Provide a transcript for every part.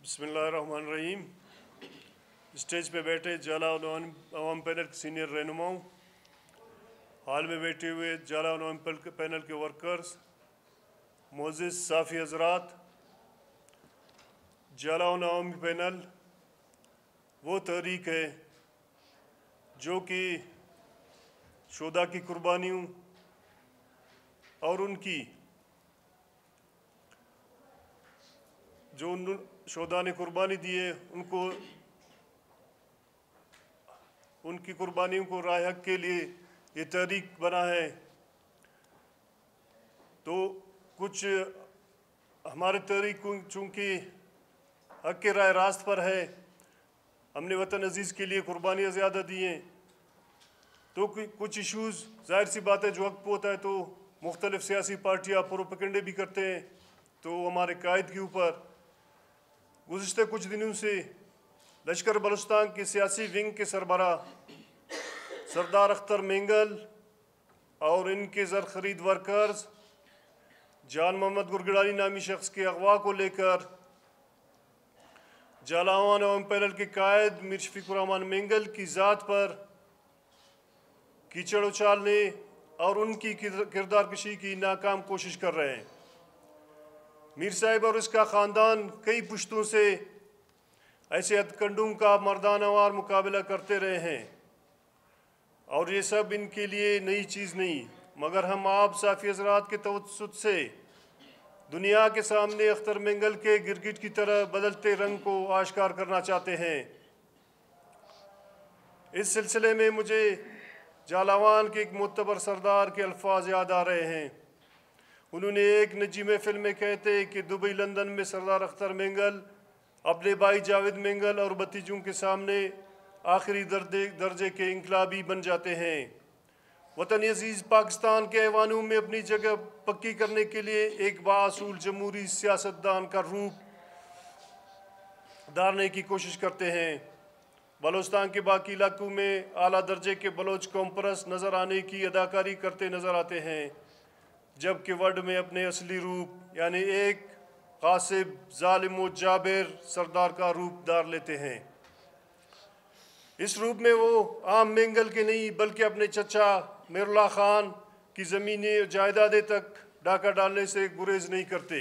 بسم اللہ الرحمن الرحیم۔ اسٹیج پہ بیٹھے جالا عوام پینل کے سینئر رہنماؤں، ہال میں بیٹھے ہوئے جالا عوام پینل کے ورکرز، معزز صحافی حضرات، جالا عوامی پینل وہ تحریک ہے جو کہ شہداء کی قربانیوں اور ان کی جو شہداء نے قربانی دی ہے ان کی قربانیوں کو راہ حق کے لیے یہ تحریک بنا ہے۔ تو کچھ ہمارے تحریک چونکہ حق کے راہ راست پر ہے، ہم نے وطن عزیز کے لیے قربانیاں زیادہ دی ہیں، تو کچھ ایشوز ظاہر سی بات ہے جو حق پہ ہوتا ہے تو مختلف سیاسی پارٹیاں پروپیگنڈے بھی کرتے ہیں۔ تو ہمارے قائد کے اوپر گزشتہ کچھ دنوں سے لشکر بلوچستان کے سیاسی ونگ کے سربراہ سردار اختر مینگل اور ان کے زر خرید ورکرز جان محمد گرگڑانی نامی شخص کے اغوا کو لے کر جالا عوام پینل کے قائد میر شفیق الرحمان مینگل کی ذات پر کیچڑ اچھالنے اور ان کی کردار کشی کی ناکام کوشش کر رہے ہیں۔ میر صاحب اور اس کا خاندان کئی پشتوں سے ایسے ہتھکنڈوں کا مردانہ وار مقابلہ کرتے رہے ہیں اور یہ سب ان کے لیے نئی چیز نہیں، مگر ہم آپ صحافی حضرات کے توسط سے دنیا کے سامنے اختر مینگل کے گرگٹ کی طرح بدلتے رنگ کو آشکار کرنا چاہتے ہیں۔ اس سلسلے میں مجھے جالاوان کے ایک معتبر سردار کے الفاظ یاد آ رہے ہیں۔ انہوں نے ایک نجی محفل میں کہتے کہ دبئی لندن میں سردار اختر مینگل اپنے بھائی جاوید مینگل اور بھتیجوں کے سامنے آخری درجے کے انقلابی بن جاتے ہیں۔ وطن عزیز پاکستان کے ایوانوں میں اپنی جگہ پکی کرنے کے لیے ایک بااصول جمہوری سیاستدان کا روپ دھارنے کی کوشش کرتے ہیں۔ بلوچستان کے باقی علاقوں میں اعلیٰ درجے کے بلوچ قوم پرست نظر آنے کی اداکاری کرتے نظر آتے ہیں، جبکہ وڈ میں اپنے اصلی روپ یعنی ایک غاصب، ظالم و جابر سردار کا روپ دھار لیتے ہیں۔ اس روپ میں وہ عام مینگل کے نہیں بلکہ اپنے چچا میر اللہ خان کی زمینیں جائیدادیں تک ڈاکہ ڈالنے سے گریز نہیں کرتے۔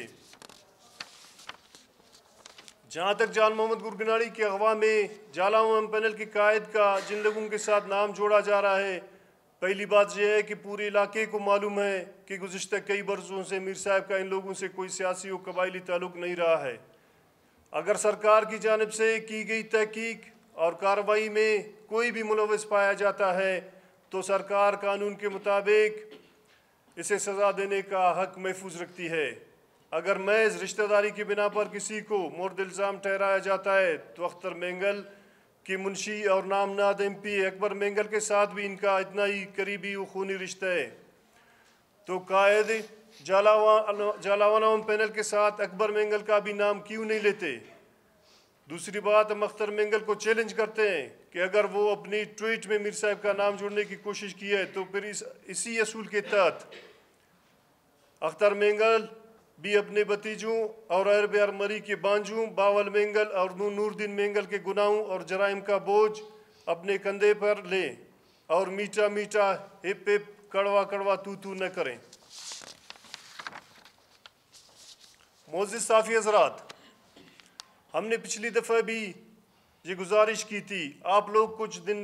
جہاں تک جان محمد گرگڑانی کے اغوا میں جالا عوام پینل کے قائد کا جن لوگوں کے ساتھ نام جوڑا جا رہا ہے، پہلی بات یہ ہے کہ پورے علاقے کو معلوم ہے کہ گزشتہ کئی برسوں سے میر صاحب کا ان لوگوں سے کوئی سیاسی و قبائلی تعلق نہیں رہا ہے۔ اگر سرکار کی جانب سے کی گئی تحقیق اور کارروائی میں کوئی بھی ملوث پایا جاتا ہے تو سرکار قانون کے مطابق اسے سزا دینے کا حق محفوظ رکھتی ہے۔ اگر محض رشتہ داری کی بنا پر کسی کو مورد الزام ٹھہرایا جاتا ہے تو اختر مینگل کی منشی اور نامناد ایم پی اکبر مینگل کے ساتھ بھی ان کا اتنا ہی قریبی و خونی رشتہ ہے، تو قائد جالا عوام پینل کے ساتھ اکبر مینگل کا بھی نام کیوں نہیں لیتے؟ دوسری بات، ہم اختر مینگل کو چیلنج کرتے ہیں کہ اگر وہ اپنی ٹویٹ میں میر صاحب کا نام جوڑنے کی کوشش کی ہے تو پھر اسی اصول کے تحت اختر مینگل بھی اپنے بھتیجوں اور عرب ارمری کے بانجوں باول مینگل اور نور الدین مینگل کے گناہوں اور جرائم کا بوجھ اپنے کندھے پر لیں اور میٹھا میٹھا ہپ ہپ کڑوا کڑوا تو تو نہ کریں۔ معزز صحافی حضرات، ہم نے پچھلی دفعہ بھی یہ گزارش کی تھی، آپ لوگ کچھ دن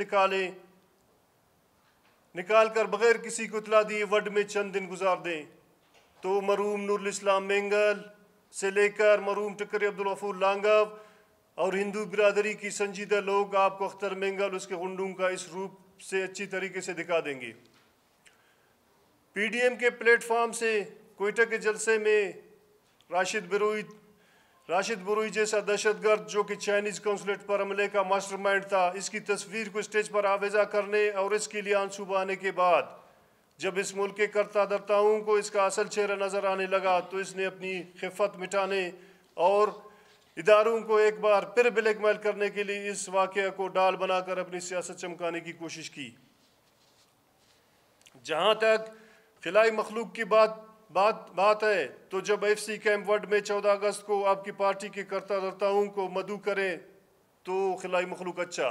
نکال کر بغیر کسی کو اطلاع دیے وڈ میں چند دن گزار دیں تو مرحوم نور الاسلام مینگل سے لے کر مرحوم ٹکری عبدالغفور لانگو اور ہندو برادری کی سنجیدہ لوگ آپ کو اختر مینگل اس کے غنڈوں کا اس روپ سے اچھی طریقے سے دکھا دیں گے۔ پی ڈی ایم کے پلیٹ فارم سے کوئٹہ کے جلسے میں راشد بروئی جیسا دہشت گرد جو کہ چائنیز قونصلیٹ پر حملے کا ماسٹر مائنڈ تھا، اس کی تصویر کو اسٹیج پر آویزہ کرنے اور اس کے لیے آنسو بہانے کے بعد جب اس ملک کے کرتا دھرتاؤں کو اس کا اصل چہرہ نظر آنے لگا تو اس نے اپنی خفت مٹانے اور اداروں کو ایک بار پھر بلیک میل کرنے کے لیے اس واقعہ کو ڈال بنا کر اپنی سیاست چمکانے کی کوشش کی۔ جہاں تک خلائی مخلوق کی بات बात है तो जब FC कैंप वर्ड में 14 अगस्त को आपकी पार्टी के करता धर्ताओं को मदऊ करें तो खिलाई मखलूक अच्छा,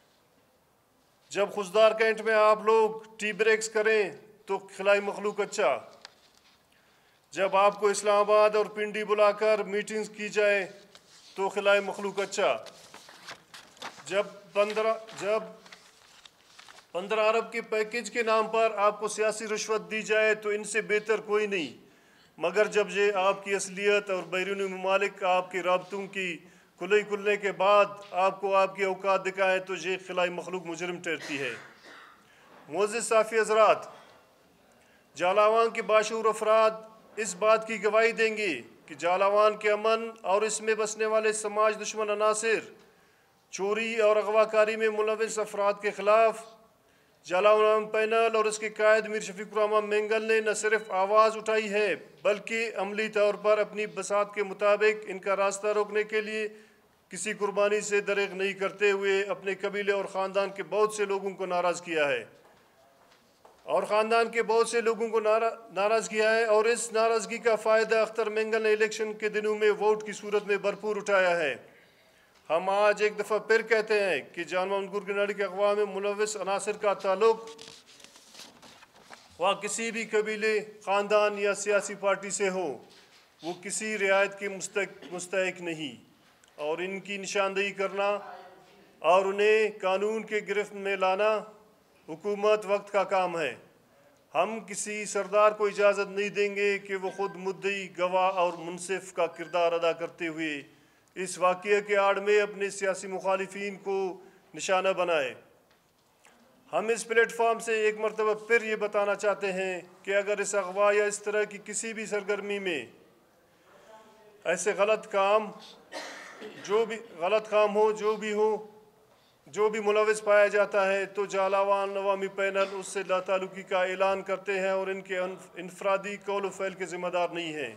जब खुशदार कैंट में आप लोग टी ब्रेक्स करें तो खिलाई मखलूक अच्छा, जब आपको इस्लामाबाद और पिंडी बुलाकर मीटिंग्स की जाए तो खिलाई मखलूक अच्छा, जब 15 अरब के पैकेज के नाम पर आपको सियासी रिश्वत दी जाए तो इनसे बेहतर कोई नहीं, मगर जब ये आपकी असलियत और बैरूनी ममालिक आपके राबतों की खुलने के बाद आपको आपकी औकात दिखाएँ तो ये खिलाई मखलूक मुजरिम ठहरती है। मुअज़्ज़िज़ साफ़ी हज़रात, जालावान के बाशऊर अफराद इस बात की गवाही देंगे कि जालावान के अमन और इसमें बसने वाले समाज दुश्मन अनासिर चोरी और अगवाकारी में मुलविस अफराद के ख़िलाफ़ जालावान पैनल और इसके कायद मीर शफीकुर रहमान मेंगल ने न सिर्फ आवाज़ उठाई है बल्कि अमली तौर पर अपनी बसात के मुताबिक इनका रास्ता रोकने के लिए किसी कुर्बानी से दरेग नहीं करते हुए अपने कबीले और ख़ानदान के बहुत से लोगों को नाराज़ किया है और इस नाराज़गी का फ़ायदा अख्तर मेंगल ने इलेक्शन के दिनों में वोट की सूरत में भरपूर उठाया है। हम आज एक दफ़ा फिर कहते हैं कि जान मोहम्मद गुरगनाड़ी के अगवा में मुलविस अनासर का ताल्लुक वह किसी भी कबीले, ख़ानदान या सियासी पार्टी से हो, वो किसी रियायत के मुस्तहिक नहीं और इनकी निशानदेही करना और उन्हें कानून के गिरफ्त में लाना हुकूमत वक्त का काम है। हम किसी सरदार को इजाज़त नहीं देंगे कि वो ख़ुद मुद्दई, गवाह और मुनसिफ का किरदार अदा करते हुए इस वाक़ये के आड़ में अपने सियासी मुखालिफिन को निशाना बनाए। हम इस प्लेटफार्म से एक मरतबा फिर ये बताना चाहते हैं कि अगर इस अगवा या इस तरह की किसी भी सरगर्मी में ऐसे गलत काम जो भी मुलविस पाया जाता है तो जालावान अवामी पैनल उससे लातालुकी का ऐलान करते हैं और इनके इनफरादी कौल व फ़ैल के ज़िम्मेदार नहीं हैं।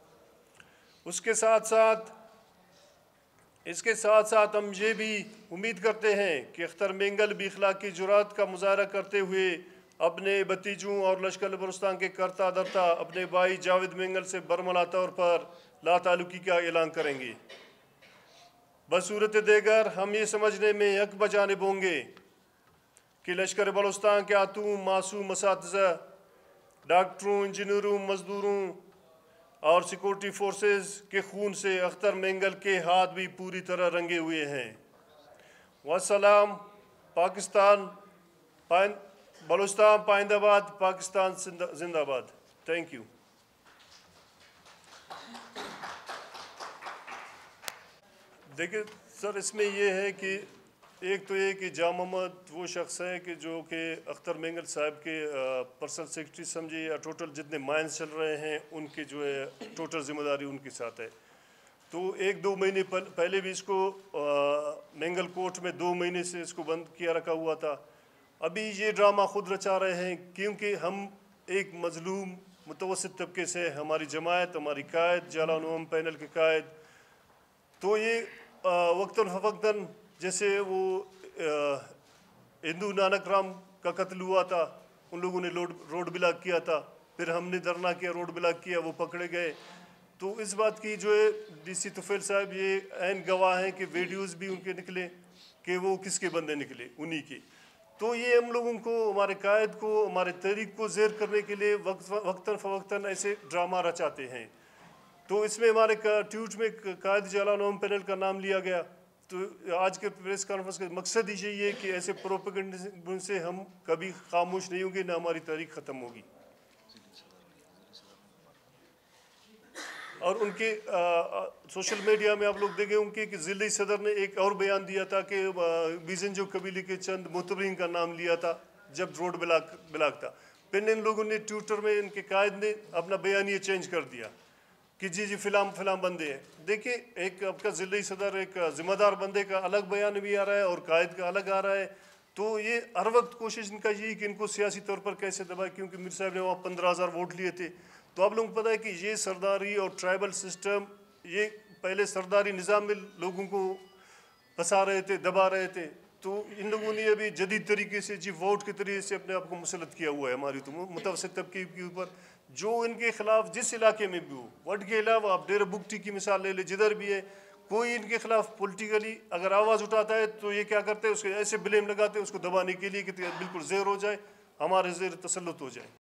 इसके साथ साथ हम ये भी उम्मीद करते हैं कि अख्तर मेंगल भी इखलाकी जुरात का मुजाहरा करते हुए अपने भतीजों और लश्कर बलूचिस्तान के करता धरता अपने भाई जावेद मेंगल से बरमला तौर पर लातालुकी का ऐलान करेंगे। बसूरत देगर हम ये समझने में हक बजानिब होंगे कि लश्कर बलूचिस्तान के आतूम मासूम असातिज़ा, डॉक्टरों, इंजीनियरों, मज़दूरों और सिक्योरिटी फोर्सेस के खून से अख्तर मेंगल के हाथ भी पूरी तरह रंगे हुए हैं। वस्सलाम। पाकिस्तान बलूचिस्तान पाइंदाबाद, पाकिस्तान जिंदाबाद। Thank you. देखिए सर, इसमें ये है कि एक तो ये कि जाम मोहम्मद वो शख्स है कि जो कि अख्तर मेंगल साहब के पर्सनल सेक्रेटरी समझिए या टोटल जितने माइंस चल रहे हैं उनकी जो है टोटल ज़िम्मेदारी उनके साथ है। तो 1-2 महीने पहले भी इसको मेंगल कोर्ट में 2 महीने से इसको बंद किया रखा हुआ था। अभी ये ड्रामा ख़ुद रचा रहे हैं क्योंकि हम एक मज़लूम मुतवस्सित तबके से, हमारी जमायत, हमारी कायद, जालावान पैनल के कायद, तो ये वक्तन फ़वक्तन जैसे वो हिंदू नानक राम का कत्ल हुआ था, उन लोगों ने रोड ब्लॉक किया था, फिर हमने धरना किया, रोड ब्लॉक किया, वो पकड़े गए। तो इस बात की जो है DC तुफैल साहब ये ऐन गवाह हैं कि वीडियोस भी उनके निकले कि वो किसके बंदे निकले, उन्हीं के। तो ये हम लोगों को, हमारे कायद को, हमारे तहरीक को ज़ेर करने के लिए वक्तन फ़वक्तन ऐसे ड्रामा रचाते हैं। तो इसमें हमारे ट्वीट में कायद जालावान पैनल का नाम लिया गया। तो आज के प्रेस कॉन्फ्रेंस का मकसद ही यही है कि ऐसे प्रोपेगेंडा से हम कभी खामोश नहीं होंगे, ना हमारी तारीख ख़त्म होगी। और उनके सोशल मीडिया में आप लोग देखे होंगे कि ज़िले सदर ने एक और बयान दिया था कि बीजेंजो कबीले के चंद मुतबरीन का नाम लिया था जब रोड ब्लॉक था। फिर इन लोगों ने ट्विटर में, इनके कायद ने अपना बयान ये चेंज कर दिया कि जी फिलाम बंदे हैं। देखिए, एक आपका ज़िले सदर, एक ज़िम्मेदार बंदे का अलग बयान भी आ रहा है और कायद का अलग आ रहा है। तो ये हर वक्त कोशिश इनका यही कि इनको सियासी तौर पर कैसे दबाए, क्योंकि मीर साहब ने वहाँ 15,000 वोट लिए थे। तो आप लोगों को पता है कि ये सरदारी और ट्राइबल सिस्टम, ये पहले सरदारी निज़ाम में लोगों को फंसा रहे थे, दबा रहे थे। तो इन लोगों ने अभी जदीद तरीके से जी वोट के तरीके से अपने आप को मुसलत किया हुआ है हमारी तो मुतवस्सित तबके के ऊपर। جو ان کے خلاف جس علاقے میں بھی ہو، وڈ کے علاوہ آپ ڈیرہ بگٹی کی مثال لے لیں، جدھر بھی ہے کوئی ان کے خلاف پولیٹیکلی اگر آواز اٹھاتا ہے تو یہ کیا کرتے ہیں، اس کے ایسے بلیم لگاتے ہیں اس کو دبانے کے لیے کہ بالکل زہر ہو جائے، ہمارے زیر تسلط ہو جائے.